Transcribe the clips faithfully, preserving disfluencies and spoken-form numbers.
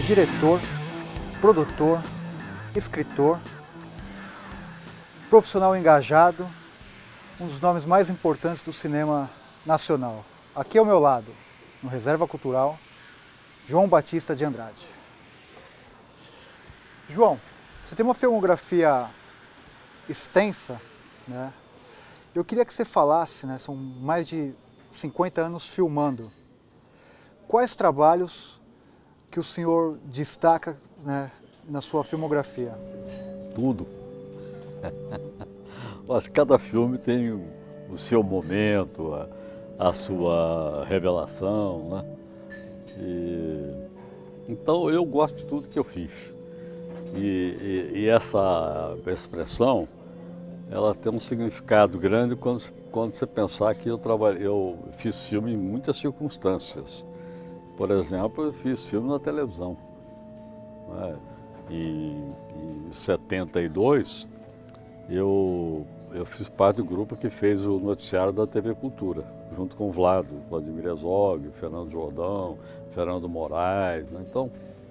diretor, produtor, escritor, profissional engajado, um dos nomes mais importantes do cinema nacional. Aqui ao meu lado, no Reserva Cultural, João Batista de Andrade. João, você tem uma filmografia extensa, né? Eu queria que você falasse, né, são mais de cinquenta anos filmando. Quais trabalhos que o senhor destaca, né, na sua filmografia? Tudo. Acho que cada filme tem o seu momento, a, a sua revelação, né? E, então eu gosto de tudo que eu fiz. E, e, e essa expressão, ela tem um significado grande quando, quando você pensar que eu, trabalhei, eu fiz filme em muitas circunstâncias. Por exemplo, eu fiz filme na televisão. Né? Em, em setenta e dois, eu, eu fiz parte do grupo que fez o noticiário da T V Cultura, junto com o Vlado, Vladimir Herzog, Fernando Jordão, Fernando Moraes. Né? Então,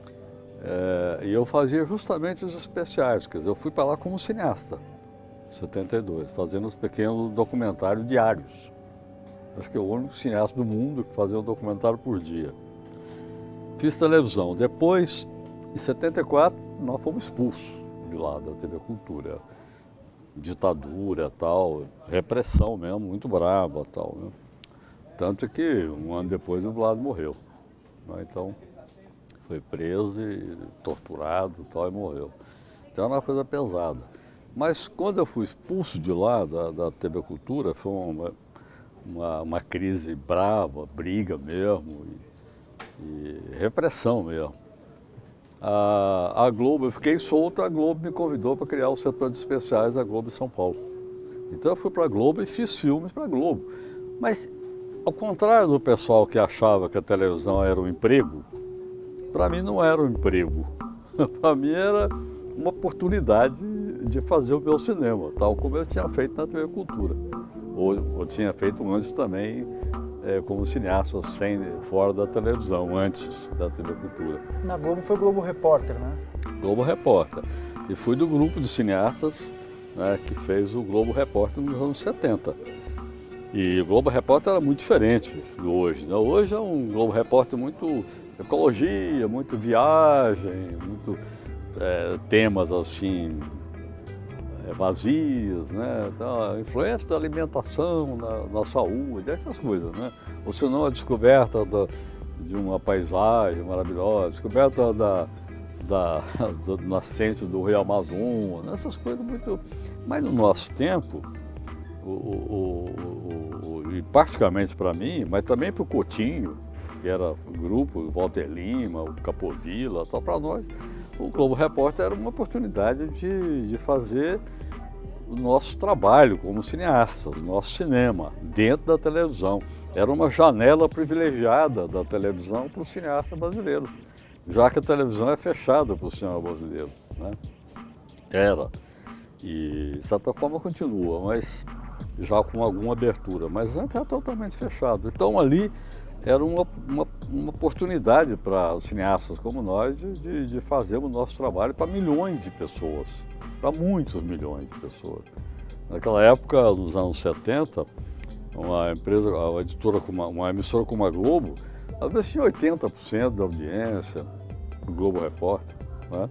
é, e eu fazia justamente os especiais, quer dizer, eu fui para lá como cineasta, em setenta e dois, fazendo os pequenos documentários diários. Acho que é o único cineasta do mundo que fazia um documentário por dia. Fiz televisão. Depois, em setenta e quatro, nós fomos expulsos de lá da T V Cultura. Ditadura, tal, repressão mesmo, muito brava, tal. Né? Tanto que um ano depois o Vlado morreu. Né? Então, foi preso e torturado, tal, e morreu. Então era uma coisa pesada. Mas quando eu fui expulso de lá, da, da T V Cultura, foi uma, uma, uma crise brava, briga mesmo, e, e repressão mesmo. A, a Globo, eu fiquei solto, a Globo me convidou para criar o setor de especiais da Globo em São Paulo. Então eu fui para a Globo e fiz filmes para a Globo. Mas, ao contrário do pessoal que achava que a televisão era um emprego, para mim não era um emprego. Para mim era uma oportunidade de fazer o meu cinema, tal como eu tinha feito na T V Cultura. Ou eu tinha feito antes também, é, como cineasta, sem, fora da televisão, antes da T V Cultura. Na Globo foi Globo Repórter, né? Globo Repórter. E fui do grupo de cineastas, né, que fez o Globo Repórter nos anos setenta. E o Globo Repórter era muito diferente do hoje. Né? Hoje é um Globo Repórter muito ecologia, muito viagem, muito é, temas assim é, vazios, né? Então, a influência da alimentação na, na saúde, essas coisas, né? Ou senão a descoberta da, de uma paisagem maravilhosa, descoberta da, da, do nascente do Rio Amazonas, essas coisas muito... Mas no nosso tempo, o, o, o, o, e praticamente para mim, mas também para o Coutinho, que era o grupo, o Walter Lima, o Capovilla, tal, para nós, o Globo Repórter era uma oportunidade de, de fazer o nosso trabalho como cineastas, o nosso cinema, dentro da televisão. Era uma janela privilegiada da televisão para o cineasta brasileiro, já que a televisão é fechada para o cinema brasileiro. Né? Era. E, de certa forma, continua, mas já com alguma abertura. Mas antes era totalmente fechado. Então, ali era uma, uma, uma oportunidade para os cineastas como nós de, de, de fazer o nosso trabalho para milhões de pessoas, para muitos milhões de pessoas. Naquela época, nos anos setenta, uma empresa, uma editora, uma, uma emissora como a Globo, às vezes tinha oitenta por cento da audiência do Globo Repórter. Né?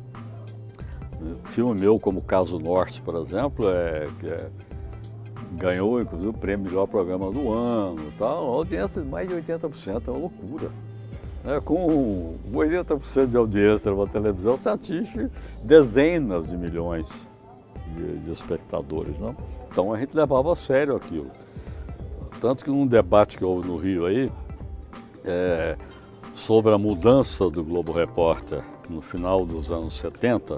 Filme meu como Caso Norte, por exemplo, é, que é, ganhou inclusive o prêmio Melhor Programa do Ano, tal, a audiência de mais de oitenta por cento, é uma loucura. É, com oitenta por cento de audiência numa televisão, você atinge dezenas de milhões de, de espectadores. Né? Então a gente levava a sério aquilo. Tanto que num debate que houve no Rio aí, é, sobre a mudança do Globo Repórter no final dos anos setenta,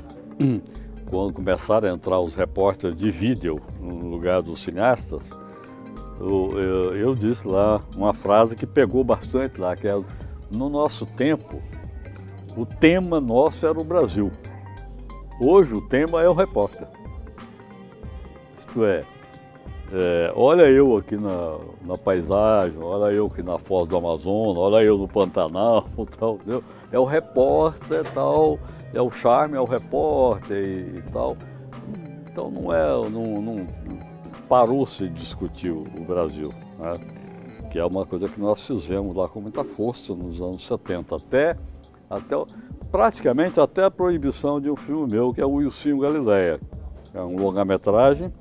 quando começaram a entrar os repórteres de vídeo no lugar dos cineastas, eu, eu, eu disse lá uma frase que pegou bastante lá, que é: no nosso tempo, o tema nosso era o Brasil. Hoje o tema é o repórter. Isto é, É, olha eu aqui na, na paisagem, olha eu aqui na Foz do Amazonas, olha eu no Pantanal, tal, entendeu? É o repórter tal, é o charme, é o repórter e, e tal. Então não é, não, não parou-se de discutir o Brasil, né? Que é uma coisa que nós fizemos lá com muita força nos anos setenta, até, até praticamente até a proibição de um filme meu, que é o Wilsinho Galileia, é um longa-metragem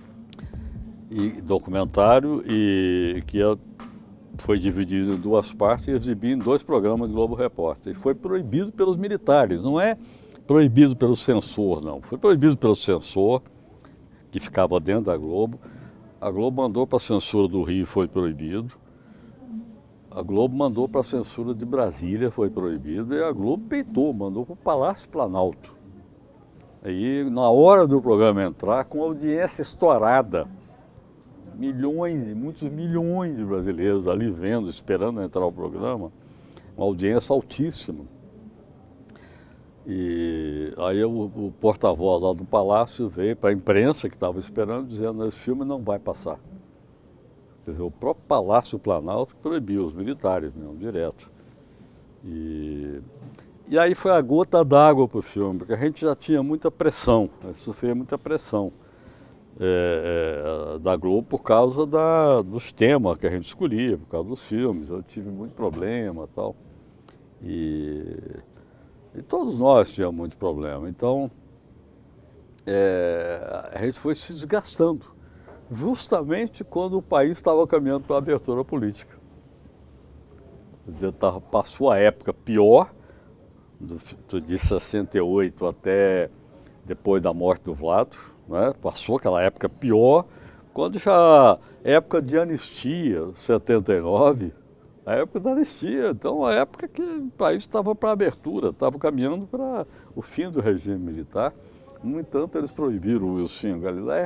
e documentário e que é, foi dividido em duas partes e exibido em dois programas de Globo Repórter. E foi proibido pelos militares, não é proibido pelo censor, não. Foi proibido pelo censor, que ficava dentro da Globo. A Globo mandou para a censura do Rio, foi proibido. A Globo mandou para a censura de Brasília, foi proibido. E a Globo peitou, mandou para o Palácio Planalto. Aí, na hora do programa entrar, com audiência estourada, milhões e muitos milhões de brasileiros ali vendo, esperando entrar o programa, uma audiência altíssima. E aí o, o porta-voz lá do Palácio veio para a imprensa que estava esperando, dizendo que esse filme não vai passar. Quer dizer, o próprio Palácio Planalto proibiu, os militares mesmo, direto. E, e aí foi a gota d'água para o filme, porque a gente já tinha muita pressão, sofria muita pressão. É, é, da Globo por causa da, dos temas que a gente escolhia, por causa dos filmes. Eu tive muito problema e tal. E, e todos nós tínhamos muito problema. Então, é, a gente foi se desgastando, justamente quando o país estava caminhando para a abertura política. Quer dizer, tava, passou a época pior, do, de sessenta e oito até depois da morte do Vlado. Né? Passou aquela época pior, quando já época de anistia, setenta e nove, a época da anistia, então a época que o país estava para abertura, estava caminhando para o fim do regime militar. No entanto, eles proibiram o Wilsinho Galileia,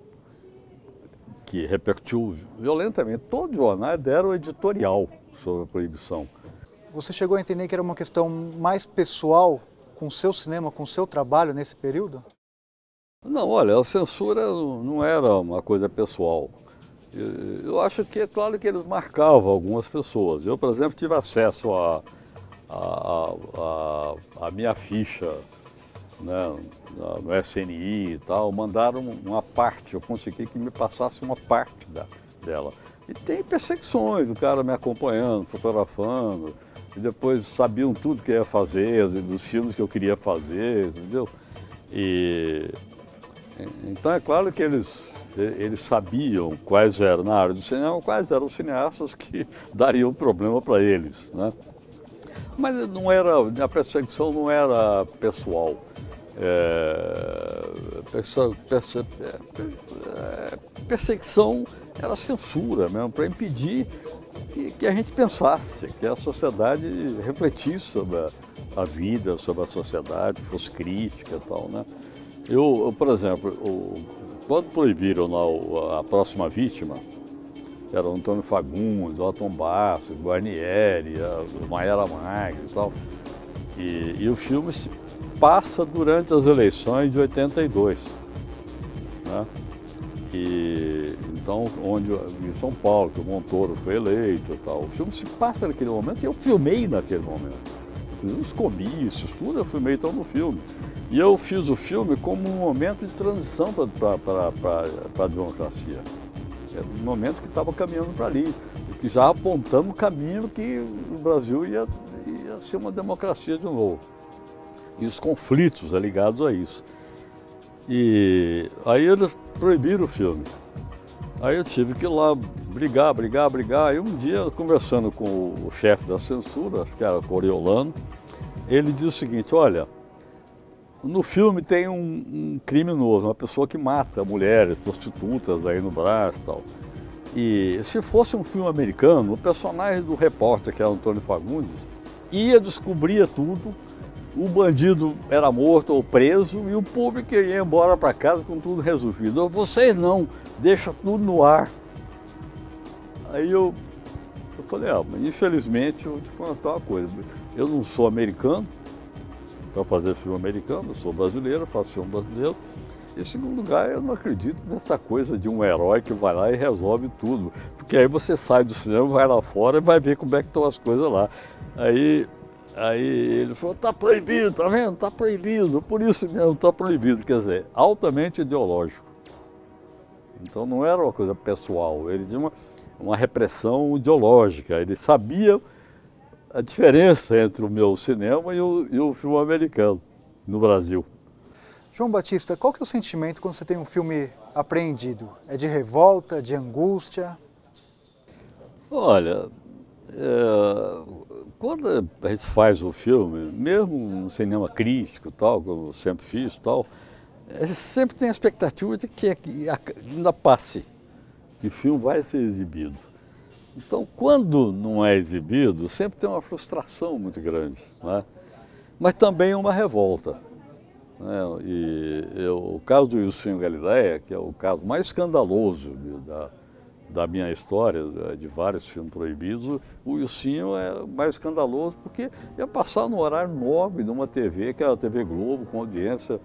que repercutiu violentamente. Todos os jornais deram editorial sobre a proibição. Você chegou a entender que era uma questão mais pessoal com o seu cinema, com o seu trabalho nesse período? Não, olha, a censura não era uma coisa pessoal. Eu acho que é claro que eles marcavam algumas pessoas. Eu, por exemplo, tive acesso a, a, a, a minha ficha, né, no S N I e tal, mandaram uma parte, eu consegui que me passasse uma parte da, dela. E tem perseguições, o cara me acompanhando, fotografando, e depois sabiam tudo que eu ia fazer, dos filmes que eu queria fazer, entendeu? E... Então é claro que eles, eles sabiam quais eram, na área do cinema, quais eram os cineastas que dariam problema para eles, né? Mas não era, a perseguição não era pessoal. É, perse, perse, é, perseguição era censura mesmo, para impedir que, que a gente pensasse, que a sociedade refletisse sobre a, a vida, sobre a sociedade, fosse crítica e tal, né? Eu, eu, por exemplo, o, quando proibiram lá a Próxima Vítima, era o Antônio Fagundes, o Otton Bastos, o Guarnieri, o Mayara Magri e tal, e, e o filme se passa durante as eleições de oitenta e dois, né? E, então, onde, em São Paulo, que o Montoro foi eleito e tal, o filme se passa naquele momento e eu filmei naquele momento. Os comícios, tudo eu filmei então no filme. E eu fiz o filme como um momento de transição para a democracia. Era um momento que estava caminhando para ali, que já apontando o caminho que o Brasil ia, ia ser uma democracia de novo. E os conflitos ligados a isso. E aí eles proibiram o filme. Aí eu tive que ir lá brigar, brigar, brigar. E um dia, conversando com o chefe da censura, acho que era Coriolano, ele disse o seguinte: olha, no filme tem um, um criminoso, uma pessoa que mata mulheres, prostitutas aí no Brás e tal. E se fosse um filme americano, o personagem do repórter, que era o Antônio Fagundes, ia descobrir tudo, o bandido era morto ou preso e o público ia embora para casa com tudo resolvido. Vocês não, deixa tudo no ar. Aí eu, eu falei, ah, mas infelizmente eu vou te contar uma coisa, eu não sou americano para fazer filme americano, eu sou brasileiro, faço filme brasileiro, Em segundo lugar, eu não acredito nessa coisa de um herói que vai lá e resolve tudo. Porque aí você sai do cinema, vai lá fora e vai ver como é que estão as coisas lá. Aí, aí ele falou, tá proibido, tá vendo? Tá proibido, por isso mesmo tá proibido. Quer dizer, altamente ideológico. Então não era uma coisa pessoal, ele tinha uma, uma repressão ideológica. Ele sabia a diferença entre o meu cinema e o, e o filme americano no Brasil. João Batista, qual que é o sentimento quando você tem um filme apreendido? É de revolta, de angústia? Olha, é, quando a gente faz o filme, mesmo no cinema crítico, tal, que eu sempre fiz, tal, é, sempre tem a expectativa de que, que ainda passe, que o filme vai ser exibido. Então, quando não é exibido, sempre tem uma frustração muito grande, né? Mas também uma revolta. É, e eu, o caso do Ilcinho Galileia, que é o caso mais escandaloso da, da minha história, de vários filmes proibidos, o Ilcinho é mais escandaloso porque ia passar no horário nobre de uma T V, que era a T V Globo, com audiência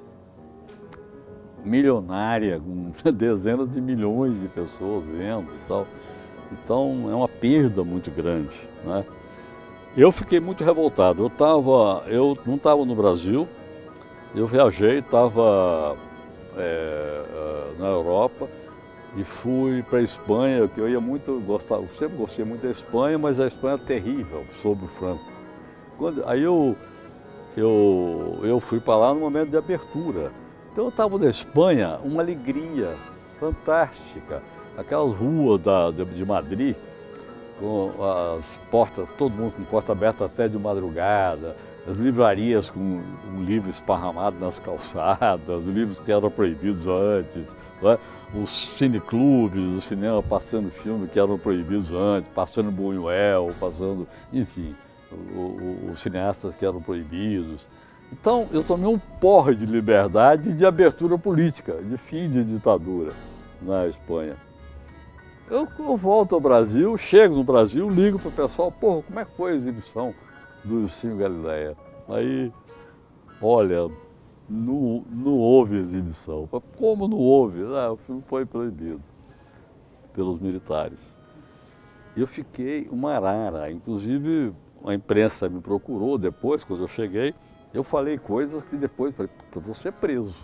milionária, com dezenas de milhões de pessoas vendo e tal. Então é uma perda muito grande, né? Eu fiquei muito revoltado. Eu, tava, eu não estava no Brasil. Eu viajei, estava é, na Europa e fui para a Espanha, que eu ia muito gostar, eu sempre gostei muito da Espanha, mas a Espanha é terrível sobre o Franco. Quando, aí eu, eu, eu fui para lá no momento de abertura. Então eu estava na Espanha, uma alegria fantástica, aquelas ruas da, de Madrid, com as portas, todo mundo com porta aberta até de madrugada, as livrarias com um livro esparramado nas calçadas, os livros que eram proibidos antes, né? Os cineclubes, o cinema passando filme que eram proibidos antes, passando Buñuel, passando, enfim, os cineastas que eram proibidos. Então eu tomei um porre de liberdade e de abertura política, de fim de ditadura na Espanha. Eu, eu volto ao Brasil, chego no Brasil, ligo para o pessoal, porra, como é que foi a exibição do Ilcinho Galileia? Aí, olha, não, não houve exibição. Como não houve? Ah, o filme foi proibido pelos militares. E eu fiquei uma arara, inclusive a imprensa me procurou depois, quando eu cheguei, eu falei coisas que depois falei, puta, vou ser preso.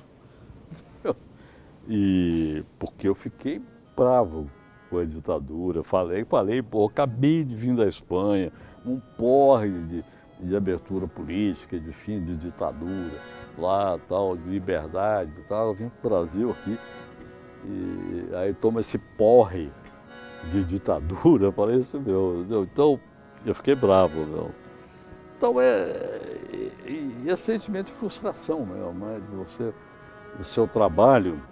E porque eu fiquei bravo com a ditadura, falei, falei, pô, acabei de vir da Espanha, um porre de, de abertura política, de fim de ditadura, lá, tal, de liberdade e tal, eu vim para o Brasil aqui, e aí toma esse porre de ditadura, eu falei isso meu, então eu fiquei bravo, meu. Então é, e, e é sentimento de frustração mesmo, né, de você, do seu trabalho,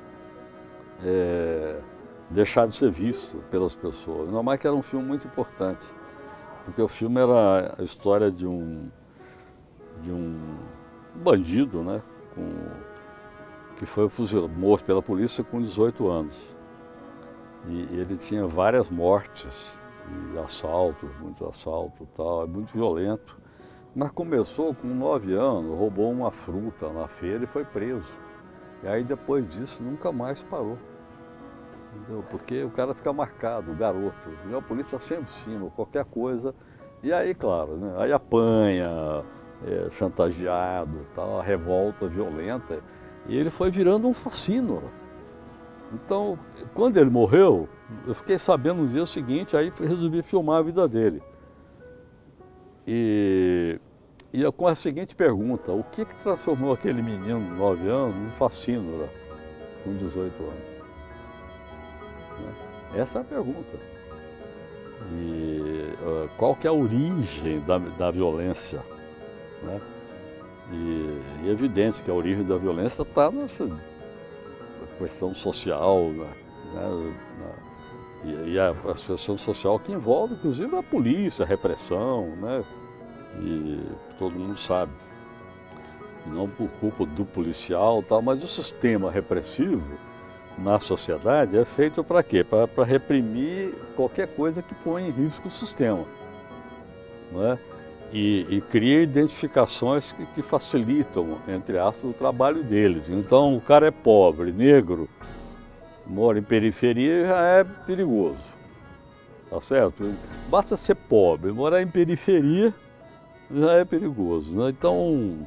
é, deixar de ser visto pelas pessoas. Não mais que era um filme muito importante, porque o filme era a história de um, de um bandido, né, com, que foi fuzilado, morto pela polícia com dezoito anos. E ele tinha várias mortes, e assaltos, muitos assaltos e tal, é muito violento. Mas começou com nove anos, roubou uma fruta na feira e foi preso. E aí depois disso nunca mais parou. Entendeu? Porque o cara fica marcado, o garoto. E a polícia sempre em cima, qualquer coisa. E aí, claro, né? Aí apanha, é, chantageado, tal, a revolta violenta. E ele foi virando um fascínio. Então, quando ele morreu, eu fiquei sabendo no dia seguinte, aí resolvi filmar a vida dele. E, e com a seguinte pergunta, o que que transformou aquele menino de nove anos num fascínio com dezoito anos? Essa é a pergunta. E uh, qual que é a origem da, da violência? Né? E, e é evidente que a origem da violência está nessa questão social, né? Na, e, e a, a questão social que envolve, inclusive, a polícia, a repressão, né? E todo mundo sabe. Não por culpa do policial, tal, mas o sistema repressivo na sociedade é feito para quê? Para reprimir qualquer coisa que põe em risco o sistema. Não é? e, e cria identificações que, que facilitam, entre aspas, o trabalho deles. Então, o cara é pobre, negro, mora em periferia, já é perigoso, tá certo? Basta ser pobre, morar em periferia já é perigoso, né? Então,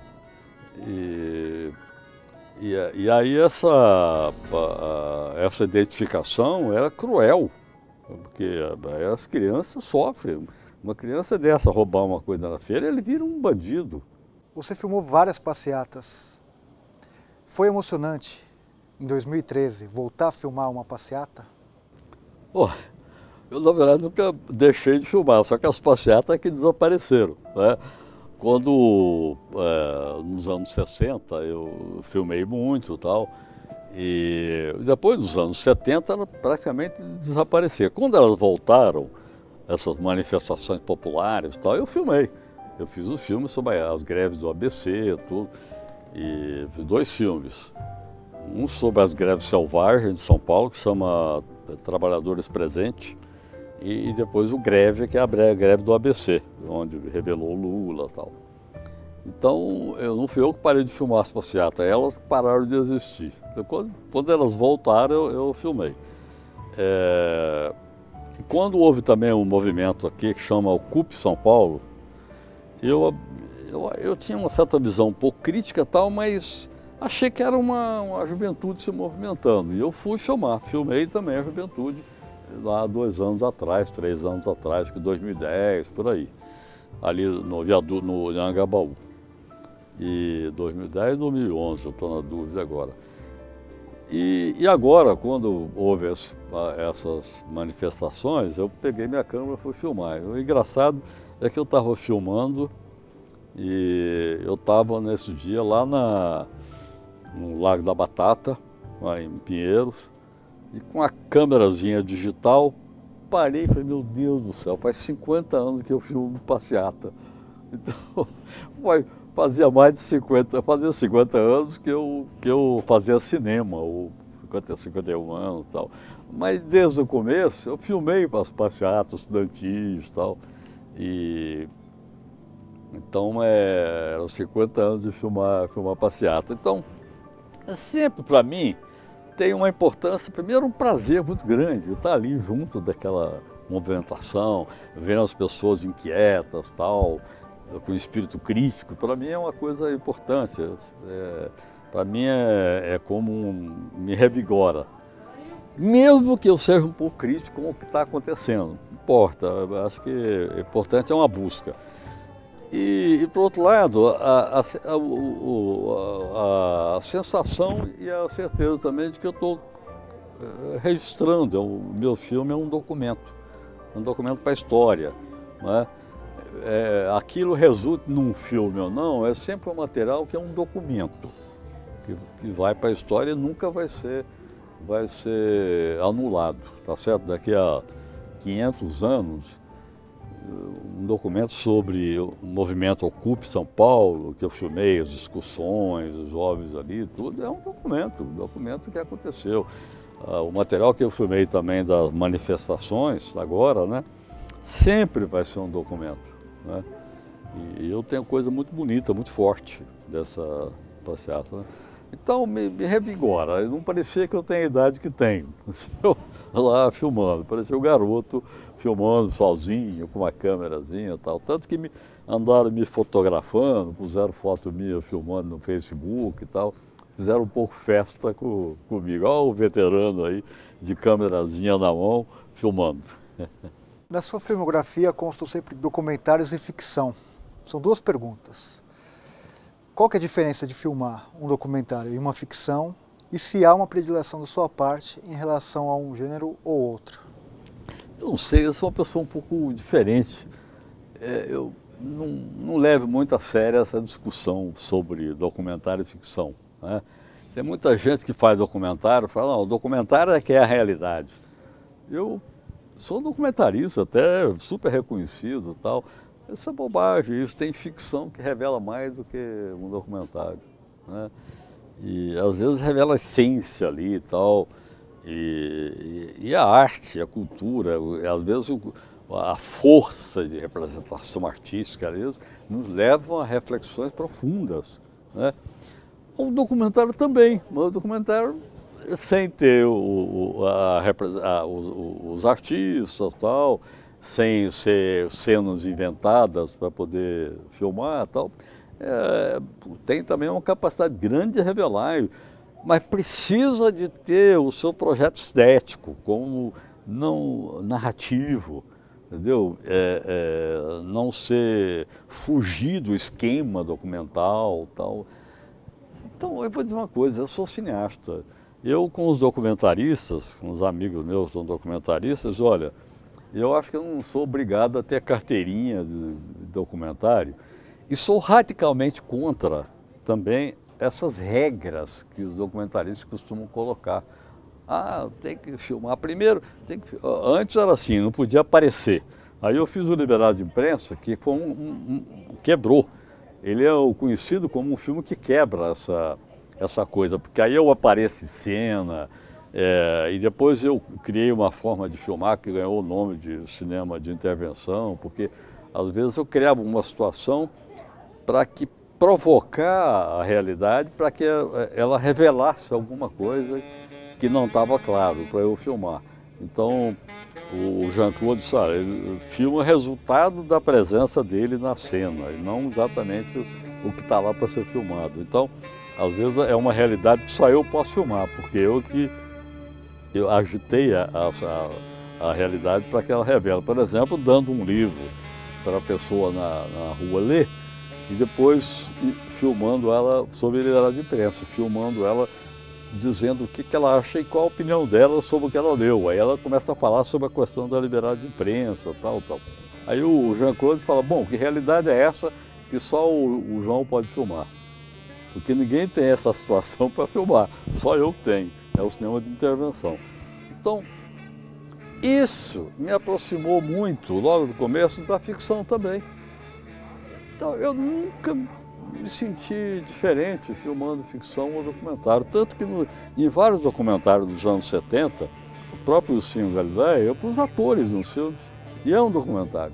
e, e, e aí essa, a, essa identificação era cruel, porque as crianças sofrem. Uma criança dessa roubar uma coisa na feira, ele vira um bandido. Você filmou várias passeatas. Foi emocionante, em dois mil e treze, voltar a filmar uma passeata? Oh, eu, na verdade, nunca deixei de filmar, só que as passeatas é que desapareceram, né? Quando, é, nos anos sessenta, eu filmei muito e tal, e depois dos anos setenta, ela praticamente desaparecia. Quando elas voltaram, essas manifestações populares e tal, eu filmei. Eu fiz um filme sobre as greves do A B C, tudo, e dois filmes. Um sobre as greves selvagens de São Paulo, que chama Trabalhadores Presentes, e depois o Greve, que é a greve do A B C, onde revelou Lula e tal. Então, eu não fui eu que parei de filmar as passeatas, elas pararam de existir. Então, quando, quando elas voltaram, eu, eu filmei. É... Quando houve também um movimento aqui que chama Ocupe São Paulo, eu, eu, eu tinha uma certa visão um pouco crítica e tal, mas achei que era uma, uma juventude se movimentando. E eu fui filmar, filmei também a juventude lá dois anos atrás, três anos atrás, que dois mil e dez, por aí, ali no viaduto, no Anhangabaú. E dois mil e dez, dois mil e onze, eu estou na dúvida agora. E, e agora, quando houve esse, essas manifestações, eu peguei minha câmera e fui filmar. O engraçado é que eu estava filmando e eu estava nesse dia lá na, no Lago da Batata, lá em Pinheiros, e com a câmerazinha digital, parei e falei, meu Deus do céu, faz cinquenta anos que eu filmo passeata. Então, foi... Fazia mais de cinquenta, fazia cinquenta anos que eu, que eu fazia cinema, ou cinquenta, cinquenta e um anos e tal. Mas desde o começo eu filmei para as passeatas estudantis e tal. E então é, eram cinquenta anos de filmar, filmar passeata. Então, sempre para mim tem uma importância, primeiro um prazer muito grande, estar ali junto daquela movimentação, vendo as pessoas inquietas e tal, com espírito crítico. Para mim é uma coisa importante, é, para mim é, é como um, me revigora. Mesmo que eu seja um pouco crítico com o que está acontecendo, não importa, eu acho que o importante é uma busca. E, e por outro lado, a, a, a, a sensação e a certeza também de que eu estou registrando, o meu filme é um documento, um documento para a história, não é? É, aquilo resulta num filme ou não, é sempre um material que é um documento, que, que vai para a história e nunca vai ser, vai ser anulado, tá certo? Daqui a quinhentos anos, um documento sobre o movimento Ocupe São Paulo, que eu filmei, as discussões, os jovens ali, tudo, é um documento, um documento que aconteceu. Ah, o material que eu filmei também das manifestações, agora, né, sempre vai ser um documento. Né? E eu tenho coisa muito bonita, muito forte dessa passeata. Né? Então me, me revigora, não parecia que eu tenho a idade que tenho. Eu lá filmando, parecia um garoto filmando sozinho, com uma câmerazinha e tal. Tanto que me, andaram me fotografando, puseram foto minha filmando no Facebook e tal. Fizeram um pouco festa com, comigo. Olha o veterano aí, de câmerazinha na mão, filmando. Na sua filmografia constam sempre documentários e ficção. São duas perguntas. Qual que é a diferença de filmar um documentário e uma ficção? E se há uma predileção da sua parte em relação a um gênero ou outro? Eu não sei, eu sou uma pessoa um pouco diferente. É, eu não, não levo muito a sério essa discussão sobre documentário e ficção. Né? Tem muita gente que faz documentário e fala, não, o documentário é que é a realidade. Eu sou um documentarista, até super reconhecido e tal. Isso é bobagem, isso tem ficção que revela mais do que um documentário. Né? E às vezes revela a essência ali e tal. E, e, e a arte, a cultura, às vezes o, a força de representação artística, às vezes, nos levam a reflexões profundas, né? O documentário também, mas o documentário sem ter o, o, a, a, os, os artistas, tal, sem ser cenas inventadas para poder filmar, tal, é, tem também uma capacidade grande de revelar, mas precisa de ter o seu projeto estético, como não narrativo, entendeu? É, é, não ser fugir do esquema documental, tal. Então, eu vou dizer uma coisa, eu sou cineasta. Eu, com os documentaristas, com os amigos meus que são documentaristas, olha, eu acho que eu não sou obrigado a ter carteirinha de documentário e sou radicalmente contra também essas regras que os documentaristas costumam colocar. Ah, tem que filmar primeiro, tem que... Antes era assim, não podia aparecer. Aí eu fiz o Liberdade de Imprensa, que foi um, um, um quebrou. Ele é o conhecido como um filme que quebra essa, essa coisa, porque aí eu apareço em cena, é, e depois eu criei uma forma de filmar que ganhou o nome de cinema de intervenção, porque às vezes eu criava uma situação para que provocar a realidade, para que ela revelasse alguma coisa que não estava claro para eu filmar. Então, o Jean-Claude disse, ah, ele filma o resultado da presença dele na cena, e não exatamente o que está lá para ser filmado. Então, às vezes é uma realidade que só eu posso filmar, porque eu que eu agitei a, a, a realidade para que ela revele. Por exemplo, dando um livro para a pessoa na, na rua ler, e depois filmando ela sob liberdade de imprensa, filmando ela dizendo o que, que ela acha e qual a opinião dela sobre o que ela leu. Aí ela começa a falar sobre a questão da liberdade de imprensa, tal, tal. Aí o Jean-Claude fala, bom, que realidade é essa que só o, o João pode filmar? Porque ninguém tem essa situação para filmar, só eu que tenho, é o cinema de intervenção. Então, isso me aproximou muito, logo no começo, da ficção também. Então, eu nunca me senti diferente filmando ficção ou documentário. Tanto que no, em vários documentários dos anos setenta, o próprio Ursinho Galileia, eu pus atores nos filmes. E é um documentário.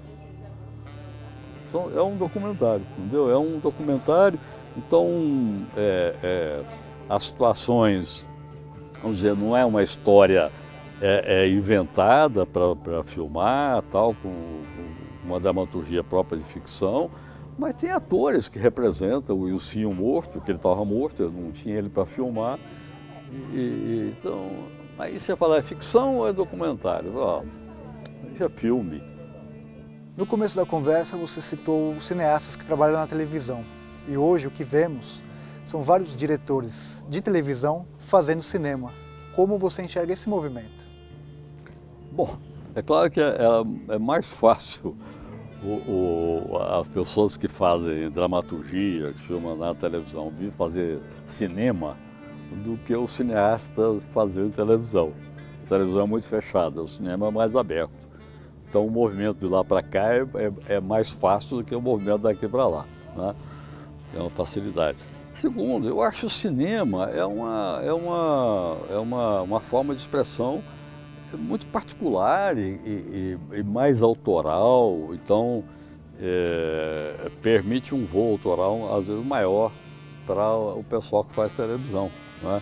É um documentário, entendeu? É um documentário. Então, é, é, as situações, vamos dizer, não é uma história é, é inventada para filmar, tal, com, com uma dramaturgia própria de ficção, mas tem atores que representam o Ilcinho morto, que ele estava morto, eu não tinha ele para filmar. E, e, então, aí você fala, é ficção ou é documentário? Ó, isso é filme. No começo da conversa você citou cineastas que trabalham na televisão. E hoje o que vemos são vários diretores de televisão fazendo cinema. Como você enxerga esse movimento? Bom, é claro que é, é, é mais fácil O, o, as pessoas que fazem dramaturgia, que filmam na televisão, vir fazer cinema, do que os cineastas fazerem televisão. A televisão é muito fechada, o cinema é mais aberto. Então o movimento de lá para cá é, é, é mais fácil do que o movimento daqui para lá, né? É uma facilidade. Segundo, eu acho que o cinema é uma, é uma, é uma, uma forma de expressão muito particular e, e, e mais autoral, então é, permite um voo autoral às vezes maior para o pessoal que faz televisão, né?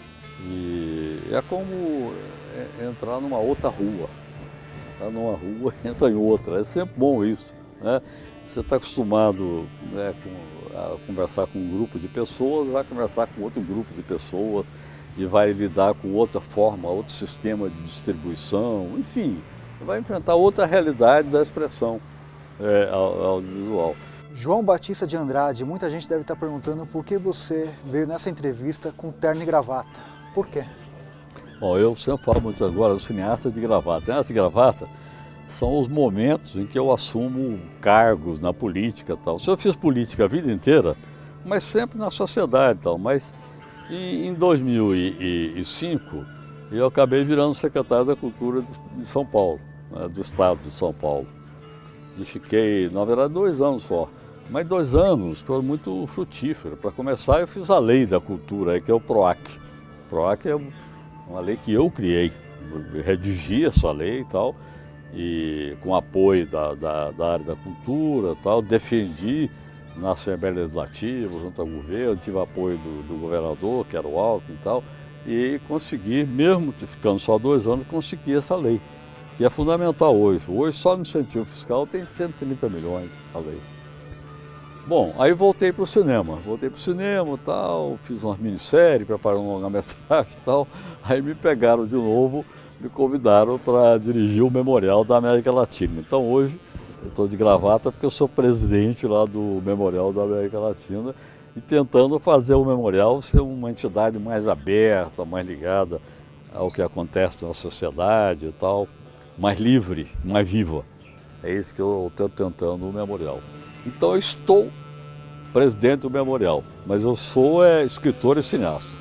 E é como entrar numa outra rua, entrar numa rua, entra em outra, é sempre bom isso, né? Você está acostumado, né, com, a conversar com um grupo de pessoas, vai conversar com outro grupo de pessoas, e vai lidar com outra forma, outro sistema de distribuição, enfim, vai enfrentar outra realidade da expressão é, audiovisual. João Batista de Andrade, muita gente deve estar perguntando por que você veio nessa entrevista com terno e gravata. Por quê? Bom, eu sempre falo muito agora, o cineasta de gravata. Cineasta de gravata são os momentos em que eu assumo cargos na política e tal. Se eu fiz política a vida inteira, mas sempre na sociedade e tal, mas E em dois mil e cinco, eu acabei virando secretário da Cultura de São Paulo, né, do estado de São Paulo. E fiquei, na verdade, dois anos só. Mas dois anos foram muito frutíferos. Para começar, eu fiz a lei da cultura, que é o PROAC. O PROAC é uma lei que eu criei. Eu redigi essa lei e tal, e com apoio da, da, da área da cultura e tal, defendi na Assembleia Legislativa, junto ao governo, tive apoio do, do governador, que era o Alckmin e tal, e consegui, mesmo ficando só dois anos, consegui essa lei, que é fundamental hoje. Hoje, só no incentivo fiscal, tem cento e trinta milhões a lei. Bom, aí voltei para o cinema, voltei para o cinema e tal, fiz uma minissérie, preparei um longa-metragem e tal, aí me pegaram de novo, me convidaram para dirigir o Memorial da América Latina. Então hoje eu estou de gravata porque eu sou presidente lá do Memorial da América Latina e tentando fazer o Memorial ser uma entidade mais aberta, mais ligada ao que acontece na sociedade e tal, mais livre, mais viva. É isso que eu estou tentando no Memorial. Então eu estou presidente do Memorial, mas eu sou é, escritor e cineasta.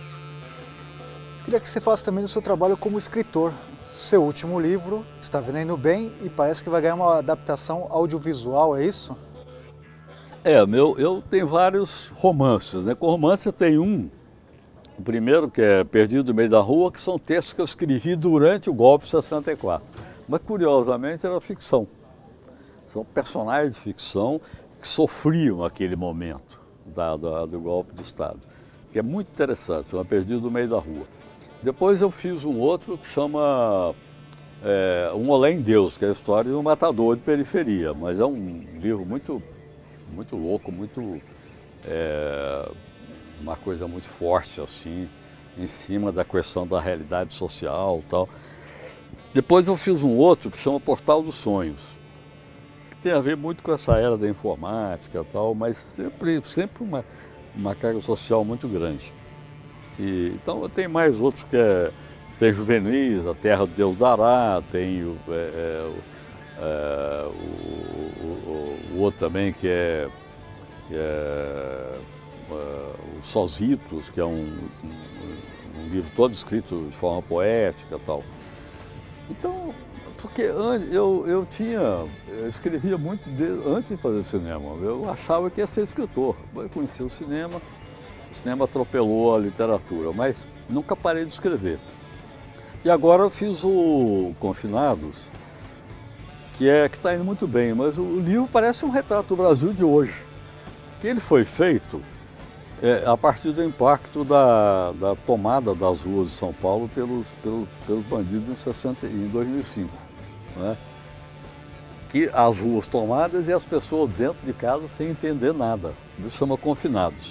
Queria que você falasse também do seu trabalho como escritor. Seu último livro está vendendo bem e parece que vai ganhar uma adaptação audiovisual, é isso? É, meu, eu tenho vários romances, né? Com romance eu tenho um, o primeiro que é Perdido no Meio da Rua, que são textos que eu escrevi durante o golpe de sessenta e quatro. Mas curiosamente era ficção. São personagens de ficção que sofriam aquele momento da, da, do golpe de Estado, que é muito interessante, chama Perdido no Meio da Rua. Depois eu fiz um outro que chama é, Um Olé em Deus, que é a história de um matador de periferia, mas é um livro muito, muito louco, muito, é, uma coisa muito forte assim, em cima da questão da realidade social e tal. Depois eu fiz um outro que chama Portal dos Sonhos, que tem a ver muito com essa era da informática e tal, mas sempre, sempre uma, uma carga social muito grande. E, então eu tenho mais outros que é, tem Juvenis, A Terra do Deus Dará, tem o, é, é, o, o, o outro também que é, que é uh, Os Sozitos, que é um, um, um livro todo escrito de forma poética e tal. Então, porque eu, eu tinha, eu escrevia muito de, antes de fazer cinema, eu achava que ia ser escritor. Eu conheci o cinema, o cinema atropelou a literatura, mas nunca parei de escrever. E agora eu fiz o Confinados, que é que está indo muito bem, mas o livro parece um retrato do Brasil de hoje. Que ele foi feito é, a partir do impacto da, da tomada das ruas de São Paulo pelos, pelos, pelos bandidos em, sessenta, em dois mil e cinco. Né? Que as ruas tomadas e as pessoas dentro de casa sem entender nada. Isso chama Confinados.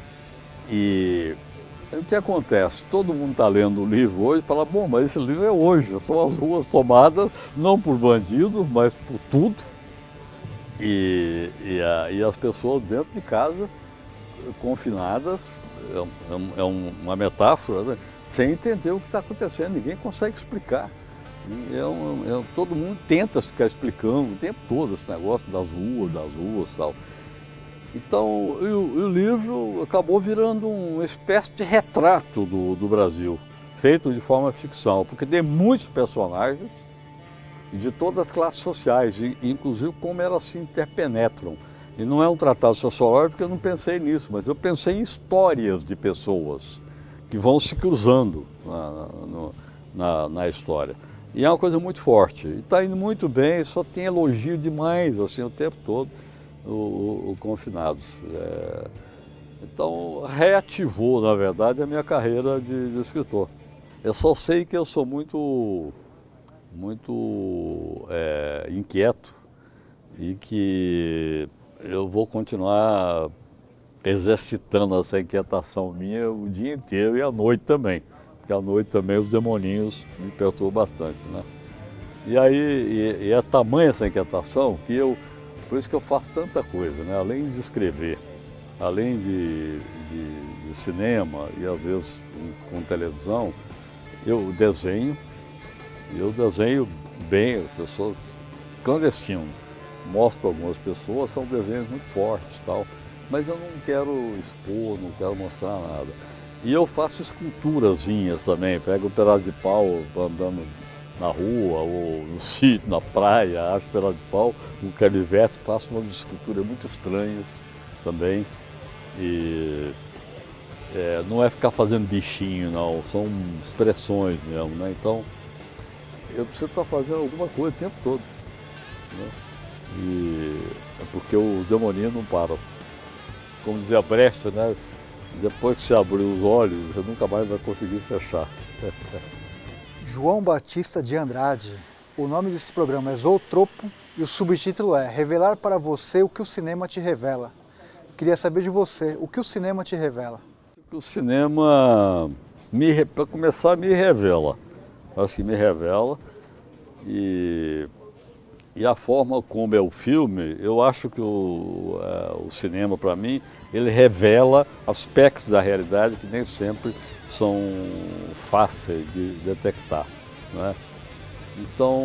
E o que acontece? Todo mundo está lendo o livro hoje e fala, bom, mas esse livro é hoje, são as ruas tomadas não por bandidos, mas por tudo. E, e, a, e as pessoas dentro de casa, confinadas, é, é, é uma metáfora, né? Sem entender o que está acontecendo, ninguém consegue explicar. É um, é, todo mundo tenta ficar explicando o tempo todo esse negócio das ruas, das ruas e tal. Então, o, o livro acabou virando uma espécie de retrato do, do Brasil, feito de forma ficção, porque tem muitos personagens de todas as classes sociais, e, inclusive como elas se interpenetram. E não é um tratado sociológico porque eu não pensei nisso, mas eu pensei em histórias de pessoas que vão se cruzando na, na, na, na história. E é uma coisa muito forte. E está indo muito bem, só tem elogio demais assim, o tempo todo. O, o, o Confinados. É, então, reativou, na verdade, a minha carreira de, de escritor. Eu só sei que eu sou muito, muito é, inquieto e que eu vou continuar exercitando essa inquietação minha o dia inteiro e à noite também, porque à noite também os demoninhos me perturbam bastante, né? E aí, e, e é tamanha essa inquietação que eu Por isso que eu faço tanta coisa, né? Além de escrever, além de, de, de cinema e às vezes com, com televisão, eu desenho, eu desenho bem, as pessoas clandestino. Mostro para algumas pessoas, são desenhos muito fortes e tal, mas eu não quero expor, não quero mostrar nada. E eu faço esculturazinhas também, pego um pedaço de pau andando na rua ou no sítio, na praia, acho pedaço de pau, um canivete, faço umas esculturas muito estranhas também. E é, não é ficar fazendo bichinho, não, são expressões mesmo, né? Então eu preciso estar fazendo alguma coisa o tempo todo, né? E é porque os demoninhos não param. como dizia Brecht, né? Depois que você abrir os olhos, você nunca mais vai conseguir fechar. João Batista de Andrade. O nome desse programa é Zootropo e o subtítulo é Revelar para você o que o cinema te revela. Queria saber de você, o que o cinema te revela? O cinema, para começar, me revela. Acho que me revela. E, e a forma como é o filme, eu acho que o, é, o cinema, para mim, ele revela aspectos da realidade que nem sempre são fáceis de detectar, né? Então,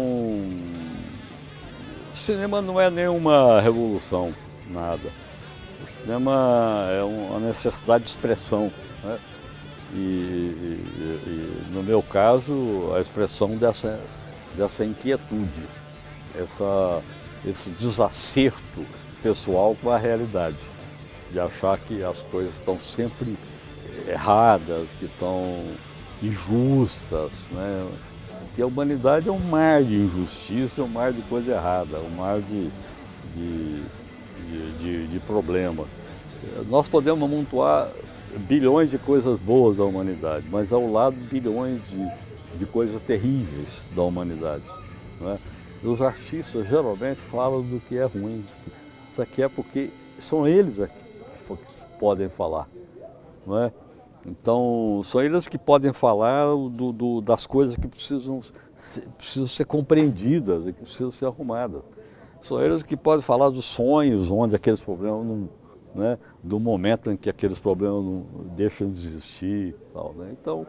o cinema não é nenhuma revolução, nada. O cinema é uma necessidade de expressão, né? E, e, e no meu caso, a expressão dessa, dessa inquietude, essa, esse desacerto pessoal com a realidade, de achar que as coisas estão sempre erradas, que estão injustas, né? Que a humanidade é um mar de injustiça, um mar de coisa errada, um mar de, de, de, de, de problemas. Nós podemos amontoar bilhões de coisas boas da humanidade, mas ao lado bilhões de, de coisas terríveis da humanidade, né? E os artistas geralmente falam do que é ruim. Isso aqui é porque são eles aqui que podem falar, não é? Então, são eles que podem falar do, do, das coisas que precisam ser, precisam ser compreendidas e que precisam ser arrumadas. São eles que podem falar dos sonhos, onde aqueles problemas não, né, do momento em que aqueles problemas não deixam de existir e tal, né? Então,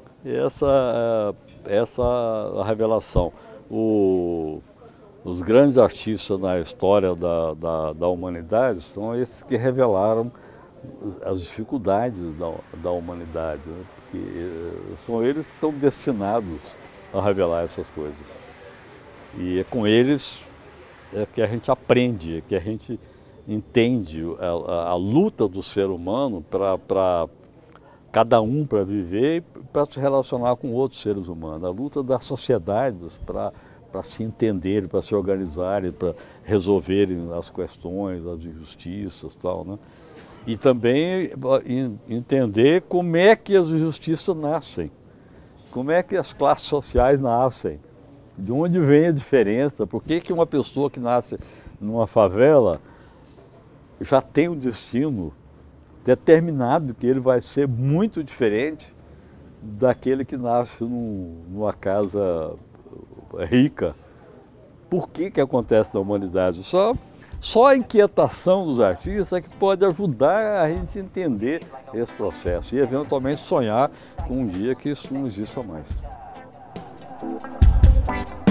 essa essa a revelação. O, os grandes artistas na história da, da, da humanidade são esses que revelaram as dificuldades da, da humanidade, né? Porque são eles que estão destinados a revelar essas coisas. E é com eles é que a gente aprende, é que a gente entende a, a, a luta do ser humano para cada um para viver e para se relacionar com outros seres humanos, a luta das sociedades para para se entenderem, para se organizarem, para resolverem as questões, as injustiças e tal, né? E também entender como é que as injustiças nascem, como é que as classes sociais nascem, de onde vem a diferença, por que que uma pessoa que nasce numa favela já tem um destino determinado, que ele vai ser muito diferente daquele que nasce num, numa casa rica. Por que que acontece na humanidade? Só Só a inquietação dos artistas é que pode ajudar a gente a entender esse processo e eventualmente sonhar com um dia que isso não exista mais.